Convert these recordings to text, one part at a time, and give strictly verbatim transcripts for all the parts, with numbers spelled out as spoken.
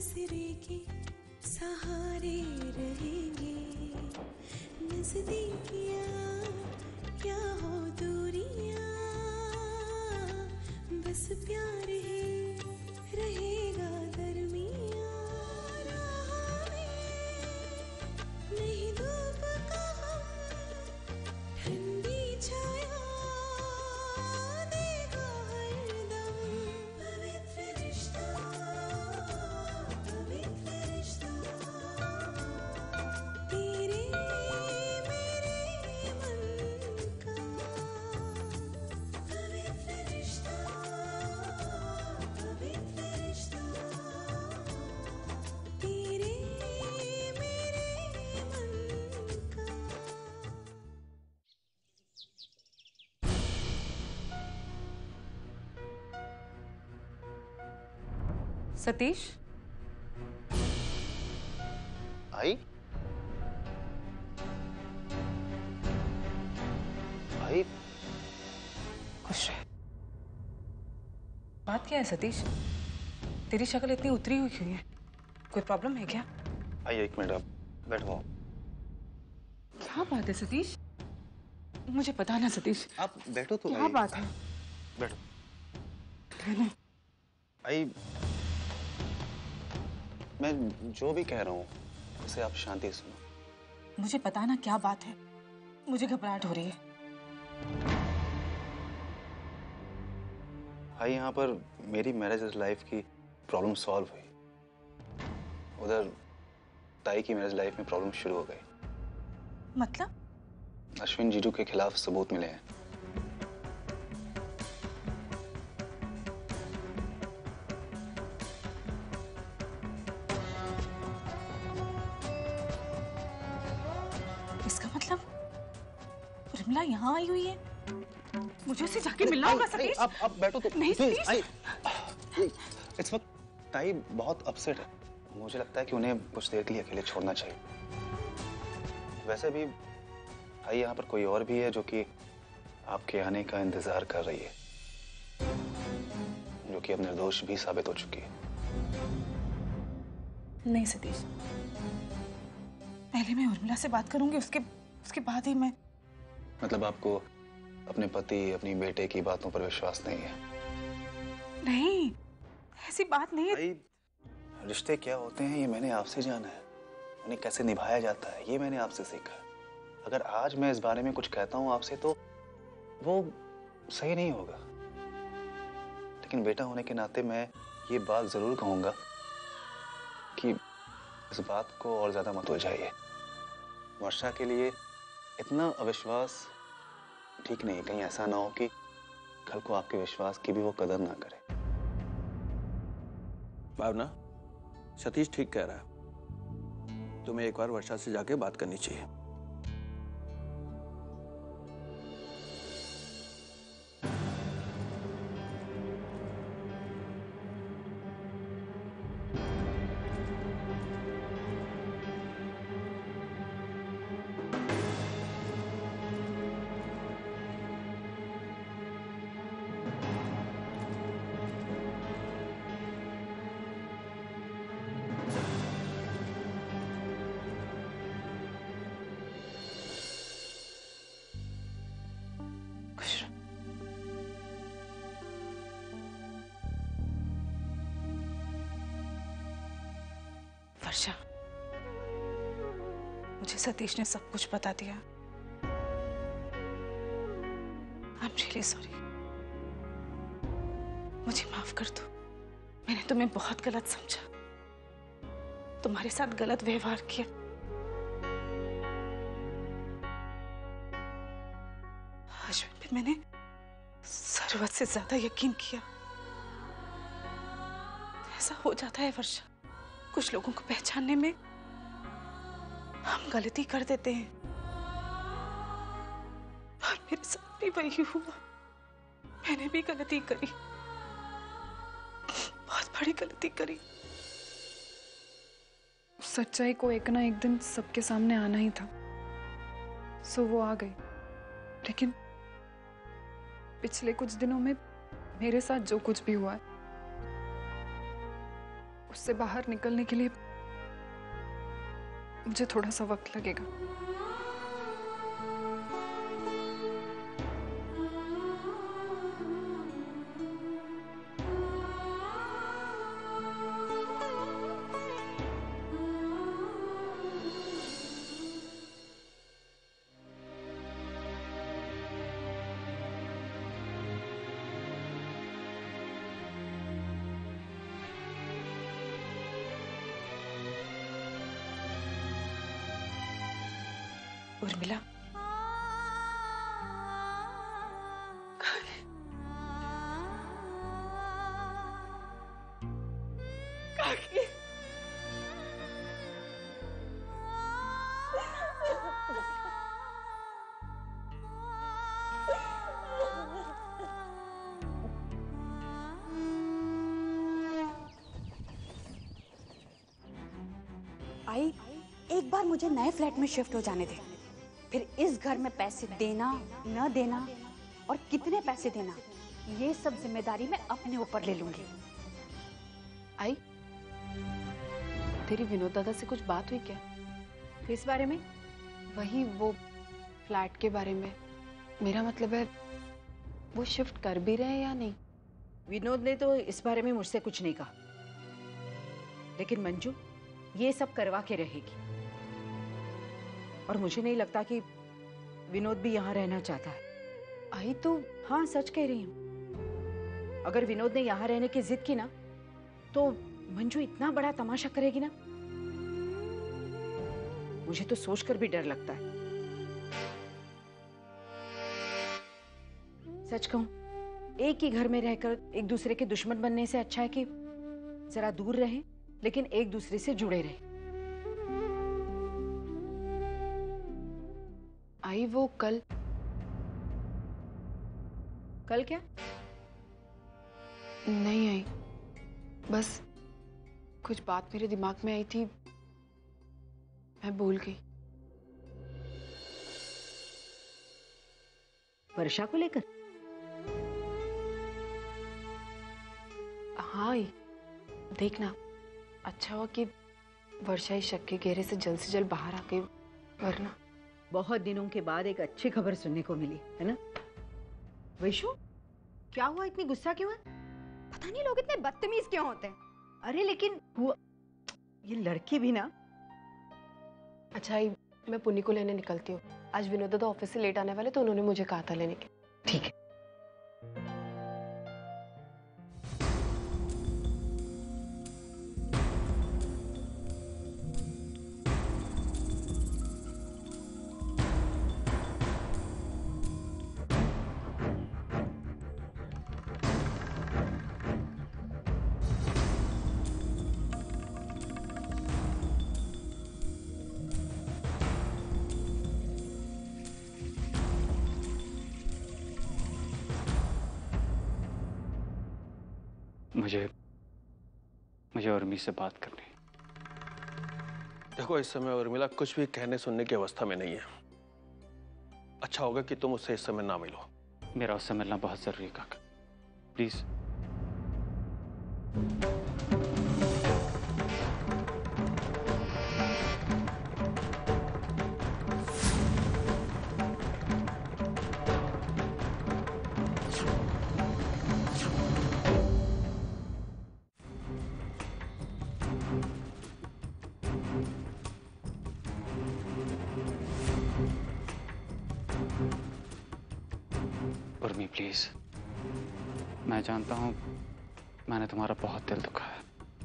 आसरे के सहारे रहेंगे, नजदीकियां क्या हो दूरियां, बस प्यार ही रहेगा दरमियां। राह में नहीं धूप का हम, ठंडी छाया देगा हरदम। पवित्र रिश्ता, पवित्र रिश्ता, तेरे मेरे मन का। पवित्र रिश्ता, पवित्र रिश्ता, तेरे मेरे मन का। सतीश, आई आई खुश रहे। बात क्या है सतीश? तेरी शक्ल इतनी उतरी हुई क्यों है? कोई प्रॉब्लम है क्या? आई एक मिनट, आप बैठो। क्या बात है सतीश? मुझे पता ना सतीश, आप बैठो तो। क्या आई, बात है? बैठो। नहीं, आई मैं जो भी कह रहा हूँ उसे आप शांति से सुनो। मुझे पता ना क्या बात है, मुझे घबराहट हो रही है। भाई यहाँ पर मेरी मैरिज लाइफ की प्रॉब्लम सॉल्व हुई, उधर ताई की मैरिज लाइफ में प्रॉब्लम शुरू हो गई। मतलब? अश्विन जीजू के खिलाफ सबूत मिले हैं। इसका मतलब उर्मिला यहाँ आई हुई है? मुझे उससे जाके मिलना होगा सतीश। आप आप बैठो तो। नहीं प्लीज, सतीश। आई इस वक्त ताई बहुत अपसेट है, मुझे लगता है कि उन्हें कुछ देर के लिए अकेले छोड़ना चाहिए। वैसे भी भाई यहाँ पर कोई और भी है जो कि आपके आने का इंतजार कर रही है, जो कि अब निर्दोष भी साबित हो चुकी है। नहीं सतीश, पहले मैं उर्मिला से बात करूंगी, उसके उसके बाद ही मैं। मतलब आपको अपने पति अपनी बेटे की बातों पर विश्वास नहीं है? नहीं, ऐसी बात नहीं है। भाई रिश्ते क्या होते हैं ये मैंने आपसे जाना है, उन्हें कैसे निभाया जाता है ये मैंने आपसे सीखा है। अगर आज मैं इस बारे में कुछ कहता हूं आपसे तो वो सही नहीं होगा, लेकिन बेटा होने के नाते मैं ये बात जरूर कहूंगा कि इस बात को और ज्यादा मत उलझाइए। वर्षा के लिए इतना अविश्वास ठीक नहीं, कहीं ऐसा ना हो कि कल को आपके विश्वास की भी वो कदर ना करे। भावना, सतीश ठीक कह रहा है, तुम्हें एक बार वर्षा से जाके बात करनी चाहिए। खुश रहो। वर्षा, मुझे सतीश ने सब कुछ बता दिया। I am really sorry. मुझे माफ कर दो, मैंने तुम्हें बहुत गलत समझा, तुम्हारे साथ गलत व्यवहार किया। अश्विन पे मैंने जरूरत से ज्यादा यकीन किया। ऐसा हो जाता है वर्षा, कुछ लोगों को पहचानने में हम गलती कर देते हैं, और मेरे साथ भी वही हुआ। मैंने भी गलती करी, बहुत बड़ी गलती करी। सच्चाई को एक ना एक दिन सबके सामने आना ही था, सो वो आ गई। लेकिन पिछले कुछ दिनों में मेरे साथ जो कुछ भी हुआ है उससे बाहर निकलने के लिए मुझे थोड़ा सा वक्त लगेगा। उर्मिला, काकी, आई, एक बार मुझे नए फ्लैट में शिफ्ट हो जाने दे, फिर इस घर में पैसे देना न देना और कितने पैसे देना, ये सब जिम्मेदारी मैं अपने ऊपर ले लूंगी। आई, तेरी विनोद दादा से कुछ बात हुई क्या? किस बारे में? वही वो फ्लैट के बारे में। मेरा मतलब है वो शिफ्ट कर भी रहे हैं या नहीं। विनोद ने तो इस बारे में मुझसे कुछ नहीं कहा, लेकिन मंजू ये सब करवा के रहेगी और मुझे नहीं लगता कि विनोद भी यहाँ रहना चाहता है। आई तो हाँ, सच कह रही हूँ। अगर विनोद ने यहाँ रहने की जिद की ना, तो मंजू इतना बड़ा तमाशा करेगी ना, मुझे तो सोचकर भी डर लगता है। सच कहूं, एक ही घर में रहकर एक दूसरे के दुश्मन बनने से अच्छा है कि जरा दूर रहें, लेकिन एक दूसरे से जुड़े रहें। आई वो कल कल क्या? नहीं आई, बस कुछ बात मेरे दिमाग में आई थी, मैं भूल गई। वर्षा को लेकर? हाँ आई, देखना अच्छा हुआ कि वर्षा इस शक के घेरे से जल्द से जल्द बाहर आ गई, वरना बहुत दिनों के बाद एक अच्छी खबर सुनने को मिली है ना। वैशु, क्या हुआ? इतनी गुस्सा क्यों है? पता नहीं लोग इतने बदतमीज क्यों होते हैं। अरे लेकिन हुआ ये लड़की भी ना। अच्छा आई, मैं पुन्नी को लेने निकलती हूँ। आज विनोद दादा ऑफिस से लेट आने वाले, तो उन्होंने मुझे कहा था लेने के। ठीक है। मुझे मुझे उर्मी से बात करनी। देखो, इस समय उर्मिला कुछ भी कहने सुनने की अवस्था में नहीं है। अच्छा होगा कि तुम उससे इस समय ना मिलो। मेरा उससे मिलना बहुत जरूरी है काका, प्लीज। उर्मी प्लीज, मैं जानता हूं मैंने तुम्हारा बहुत दिल दुखाया।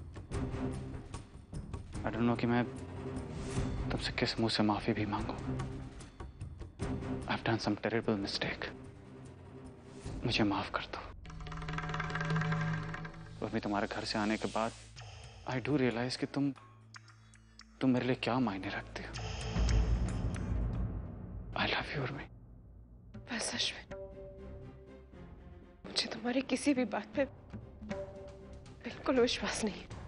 आई डोंट नो कि मैं तुमसे किस मुंह से माफी भी मांगू। I have done some terrible mistake, मुझे माफ कर दो। उर्मी, तुम्हारे घर से आने के बाद आई डू रियलाइज कि तुम तुम मेरे लिए क्या मायने रखते हो। I love you Urmi. बस अश्विन, मुझे तुम्हारी किसी भी बात पे बिल्कुल विश्वास नहीं है।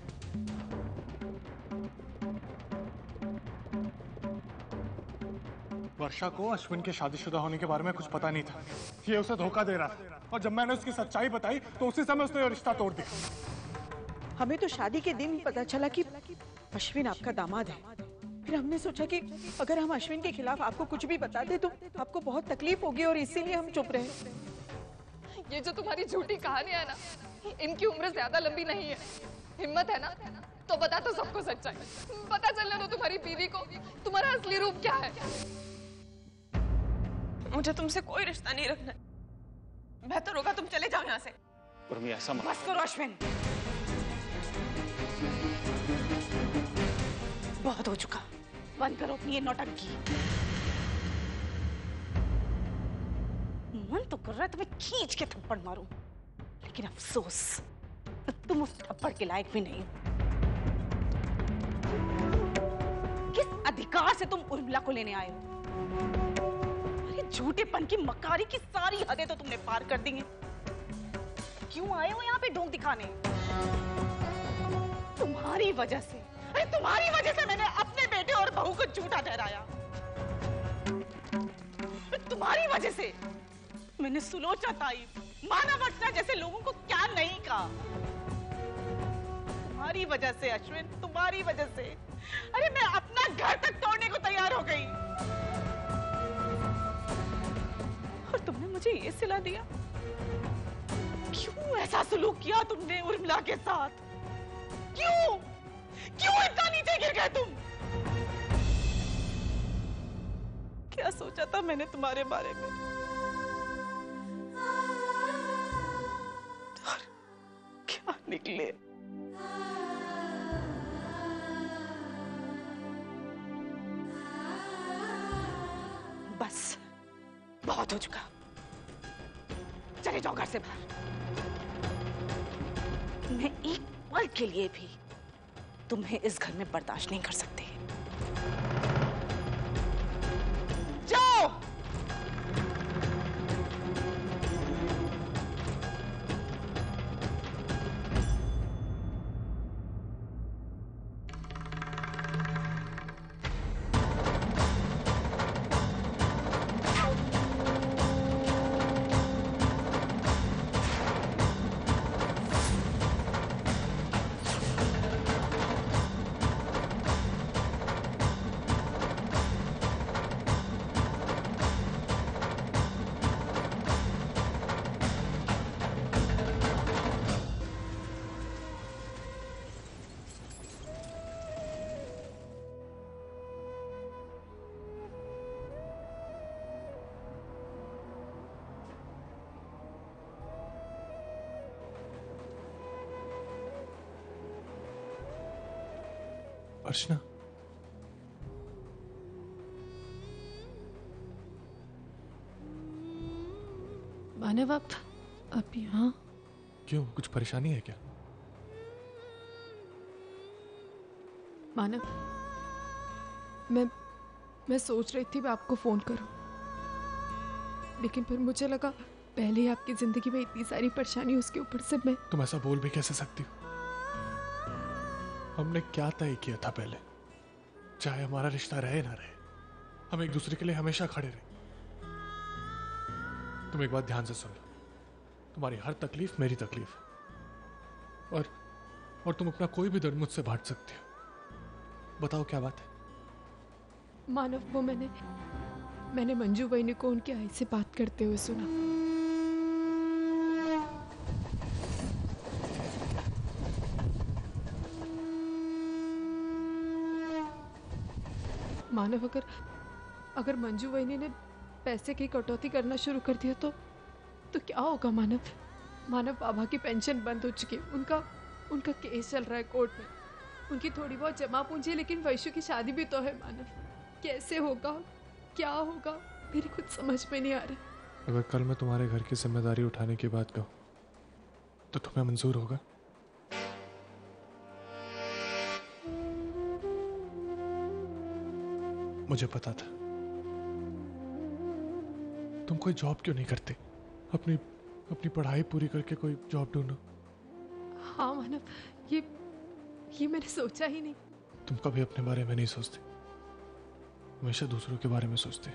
वर्षा को अश्विन के शादीशुदा होने के बारे में कुछ पता नहीं था। ये उसे धोखा दे रहा था, और जब मैंने उसकी सच्चाई बताई तो उसी समय उसने रिश्ता तोड़ दिया। हमें तो शादी के दिन पता चला कि अश्विन आपका दामाद है। फिर हमने सोचा कि अगर हम अश्विन के खिलाफ आपको कुछ भी बता दे तो आपको बहुत तकलीफ होगी और इसीलिए हम चुप रहे। ये जो तुम्हारी झूठी कहानी है ना, इनकी उम्र ज्यादा लंबी नहीं है। हिम्मत है ना तो बता तो सबको सच्चाई, पता चलने दो तुम्हारी बीवी को तुम्हारा असली रूप क्या है। मुझे तुमसे कोई रिश्ता नहीं रखना, बेहतर होगा तुम चले जाओ यहाँ से। उर्मी ऐसा मत बस करो अश्विन, बहुत हो चुका, बंद करो अपनी ये नौटंकी। मन तो कर रहा है तुम्हें खींच के थप्पड़ मारूं, लेकिन अफसोस तुम उस थप्पड़ के लायक भी नहीं हो। किस अधिकार से तुम उर्मिला को लेने आए हो? अरे झूठेपन की मकारी की सारी हदें तो तुमने पार कर दी हैं। क्यों आए हो यहाँ पे ढोंग दिखाने? तुम्हारी वजह से, अरे तुम्हारी वजह से मैंने अपने बेटे और बहू को झूठा ठहराया। तुम्हारी वजह से मैंने सुलोचना ताई, मानव अर्चना जैसे लोगों को क्या नहीं कहा। तुम्हारी वजह से अश्विन, तुम्हारी वजह से अरे मैं अपना घर तक तोड़ने को तैयार हो गई। और तुमने मुझे ये सिला दिया। क्यों ऐसा सलूक किया तुमने उर्मिला के साथ? क्यों क्यों इतना नीचे गिर गए तुम? क्या सोचा था मैंने तुम्हारे बारे में? और क्या निकले? बस बहुत हो चुका, चले जाओ घर से बाहर। मैं एक पल के लिए भी तुम्हें इस घर में बर्दाश्त नहीं कर सकती। जाओ। अर्चना, मानव आप आप यहाँ क्यों? कुछ परेशानी है क्या? मानव, मैं मैं सोच रही थी मैं आपको फोन करूं, लेकिन फिर मुझे लगा पहले ही आपकी जिंदगी में इतनी सारी परेशानी, उसके ऊपर से मैं। तुम ऐसा बोल भी कैसे सकती हो? हमने क्या तय किया था पहले? चाहे हमारा रिश्ता रहे ना रहे, हम एक दूसरे के लिए हमेशा खड़े रहे। तुम एक बात ध्यान से सुन लो, तुम्हारी हर तकलीफ मेरी तकलीफ है, और और तुम अपना कोई भी दर्द मुझसे बांट सकती हो। बताओ क्या बात है? मानव, वो मैंने मैंने मंजू बहनी को उनकी आई से बात करते हुए सुना। मानव, अगर अगर मंजू बहनी ने पैसे की कटौती करना शुरू कर दिया तो तो क्या होगा मानव? मानव, बाबा की पेंशन बंद हो चुकी है, उनका उनका केस चल रहा है कोर्ट में, उनकी थोड़ी बहुत जमा पूंजी है, लेकिन वैशु की शादी भी तो है। मानव, कैसे होगा, क्या होगा, मेरी कुछ समझ में नहीं आ रहा। अगर कल मैं तुम्हारे घर की जिम्मेदारी उठाने की बात कहूं तो तुम्हें मंजूर होगा? मुझे पता था। तुम कोई जॉब क्यों नहीं करते? अपनी अपनी पढ़ाई पूरी करके कोई जॉब ढूंढो। हाँ मानव, ये ये मैंने सोचा ही नहीं। तुम कभी अपने बारे में नहीं सोचते, हमेशा दूसरों के बारे में सोचते।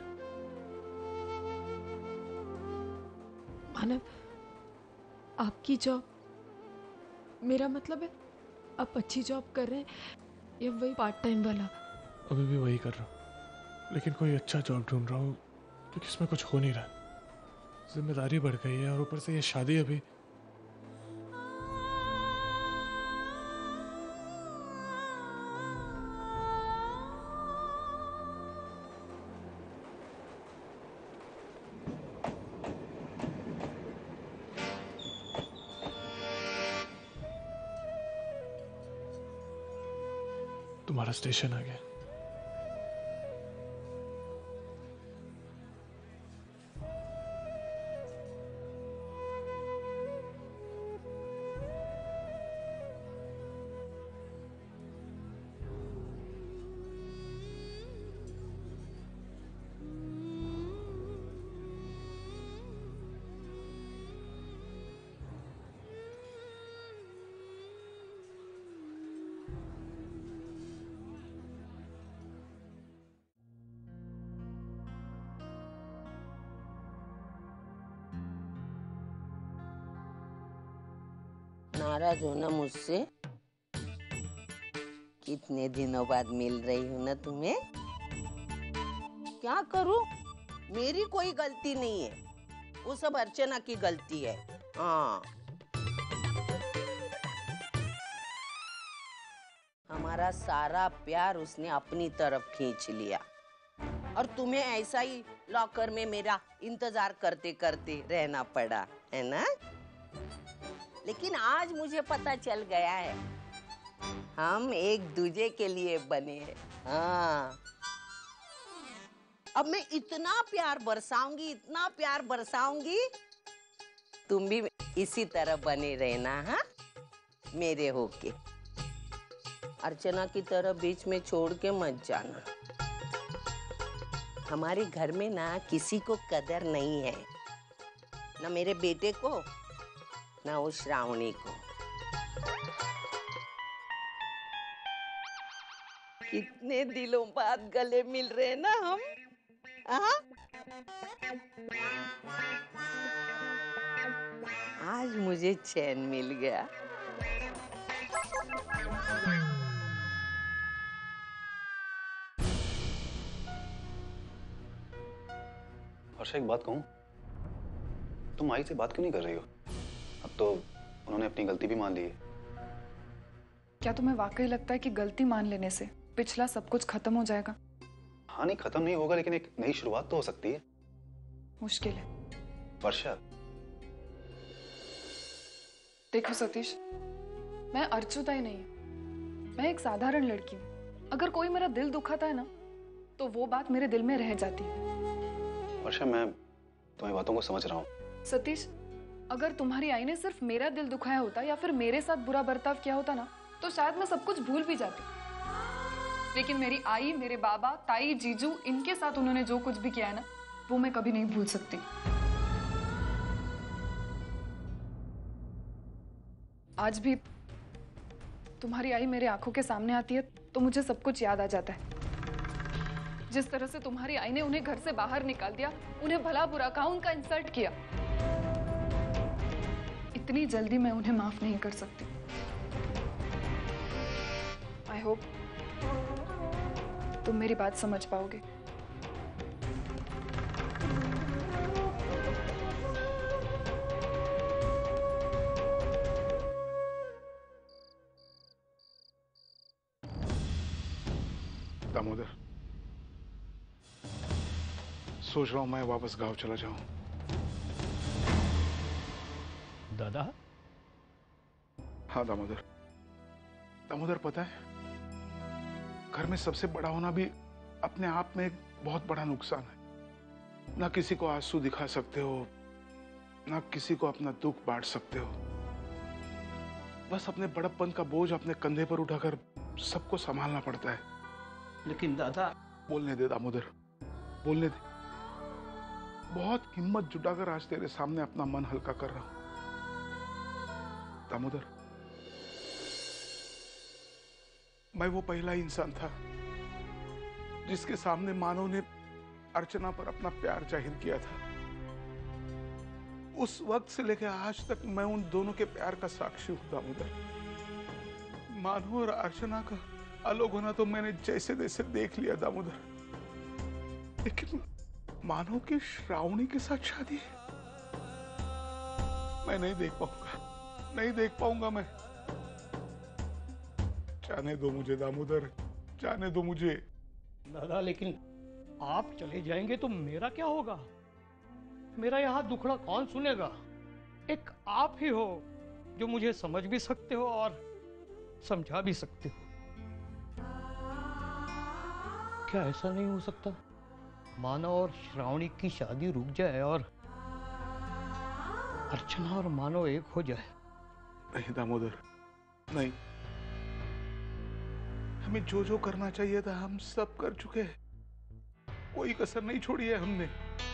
मानव, आपकी जॉब, मेरा मतलब है आप अच्छी जॉब कर रहे हैं या वही पार्ट टाइम वाला? अभी भी वही कर रहा हूँ, लेकिन कोई अच्छा जॉब ढूंढ रहा हूँ क्योंकि इसमें कुछ हो नहीं रहा। जिम्मेदारी बढ़ गई है और ऊपर से ये शादी अभी। तुम्हारा स्टेशन आ गया। नाराज हो ना मुझसे? कितने दिनों बाद मिल रही हूँ ना तुम्हें। क्या करूँ, मेरी कोई गलती नहीं है, वो सब अर्चना की गलती है। हाँ, हमारा सारा प्यार उसने अपनी तरफ खींच लिया और तुम्हें ऐसा ही लॉकर में मेरा इंतजार करते करते रहना पड़ा है ना। लेकिन आज मुझे पता चल गया है हम एक दूजे के लिए बने हैं। हाँ, अब मैं इतना प्यार बरसाऊंगी, इतना प्यार बरसाऊंगी, तुम भी इसी तरह बने रहना। हाँ, मेरे होके अर्चना की तरह बीच में छोड़ के मत जाना। हमारे घर में ना किसी को कदर नहीं है, ना मेरे बेटे को ना वो श्रावणी को। कितने दिनों बाद गले मिल रहे ना हम। आ? आज मुझे चैन मिल गया। वर्षा, एक बात कहूं, तुम आई से बात क्यों नहीं कर रही हो? अब तो उन्होंने अपनी गलती भी मान ली है। क्या तुम्हें वाकई लगता है कि गलती मान लेने से पिछला सब कुछ खत्म हो जाएगा? हाँ, नहीं खत्म नहीं होगा, लेकिन एक नई शुरुआत तो हो सकती है। मुश्किल है वर्षा। देखो सतीश, मैं अर्चुता ही नहीं, मैं एक साधारण लड़की हूँ। अगर कोई मेरा दिल दुखाता है ना, तो वो बात मेरे दिल में रह जाती है। वर्षा, मैं तुम्हारी बातों को समझ रहा हूँ। सतीश, अगर तुम्हारी आई ने सिर्फ मेरा दिल दुखाया होता या फिर मेरे साथ बुरा बर्ताव किया होता ना, तो शायद मैं सब कुछ भूल भी जाती। लेकिन मेरी आई, मेरे बाबा, ताई, जीजू, इनके साथ उन्होंने जो कुछ भी किया है ना, वो मैं कभी नहीं भूल सकती। आज भी तुम्हारी आई मेरे आंखों के सामने आती है तो मुझे सब कुछ याद आ जाता है। जिस तरह से तुम्हारी आई ने उन्हें घर से बाहर निकाल दिया, उन्हें भला बुरा कहा, उनका इंसल्ट किया, इतनी जल्दी मैं उन्हें माफ नहीं कर सकती। आई होप तुम मेरी बात समझ पाओगे। दामोदर, सोच रहा हूं मैं वापस गांव चला जाऊं। दादा? हाँ दामोदर, दामोदर पता है, घर में सबसे बड़ा होना भी अपने आप में एक बहुत बड़ा नुकसान है। ना किसी को आंसू दिखा सकते हो, ना किसी को अपना दुख बांट सकते हो। बस अपने बड़प्पन का बोझ अपने कंधे पर उठाकर सबको संभालना पड़ता है। लेकिन दादा। बोलने दे दामोदर, बोलने दे। बहुत हिम्मत जुटाकर आज तेरे सामने अपना मन हल्का कर रहा हूं। दामोदर, मैं वो पहला इंसान था जिसके सामने मानव ने अर्चना पर अपना प्यार जाहिर किया था। उस वक्त से लेकर आज तक मैं उन दोनों के प्यार का साक्षी हूं दामोदर। मानो और अर्चना का अलग होना तो मैंने जैसे तैसे देख लिया दामोदर, लेकिन मानो की श्रावणी के साथ शादी मैं नहीं देख पाऊंगा, नहीं देख पाऊंगा मैं। जाने दो मुझे दामोदर, जाने दो मुझे। दादा लेकिन आप चले जाएंगे तो मेरा क्या होगा? मेरा यहाँ दुखड़ा कौन सुनेगा? एक आप ही हो जो मुझे समझ भी सकते हो और समझा भी सकते हो। क्या ऐसा नहीं हो सकता मानव और श्रावणी की शादी रुक जाए और अर्चना और मानव एक हो जाए? नहीं दामोदर, नहीं। हमें जो जो करना चाहिए था हम सब कर चुके हैं, कोई कसर नहीं छोड़ी है हमने।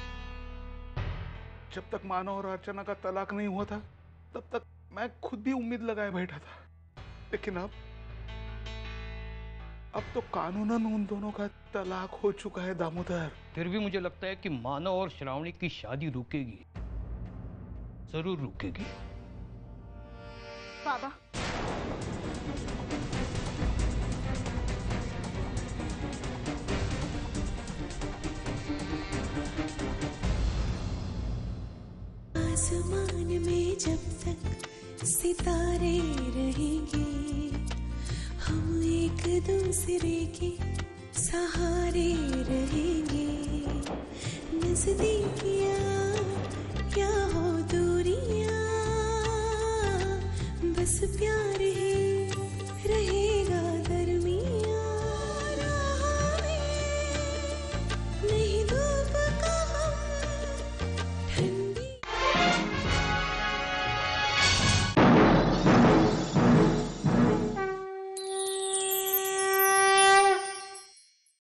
जब तक मानव और अर्चना का तलाक नहीं हुआ था तब तक मैं खुद भी उम्मीद लगाए बैठा था, लेकिन अब अब तो कानूनन उन दोनों का तलाक हो चुका है दामोदर। फिर भी मुझे लगता है कि मानव और श्रावणी की शादी रुकेगी, जरूर रुकेगी। बाबा, आसमान में जब तक सितारे रहेंगे, हम एक दूसरे के सहारे रहेंगे। नजदीकियाँ क्या हो दूरियाँ, बस प्यार